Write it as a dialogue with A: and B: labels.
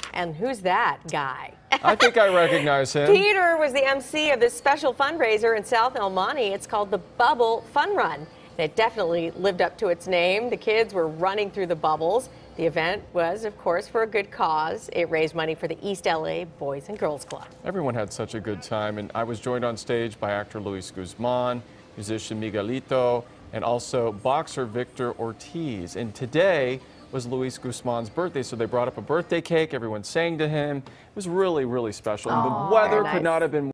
A: And who's that guy?
B: I think I recognize him.
A: Peter was the MC of this special fundraiser in South El Monte. It's called the Bubble Fun Run. It definitely lived up to its name. The kids were running through the bubbles. The event was, of course, for a good cause. It raised money for the East LA Boys and Girls Club.
B: Everyone had such a good time, and I was joined on stage by actor Luis Guzman, musician Miguelito, and also boxer Victor Ortiz. And today was Luis Guzman's birthday, so they brought up a birthday cake. Everyone sang to him. It was really, really special. And the weather could not have been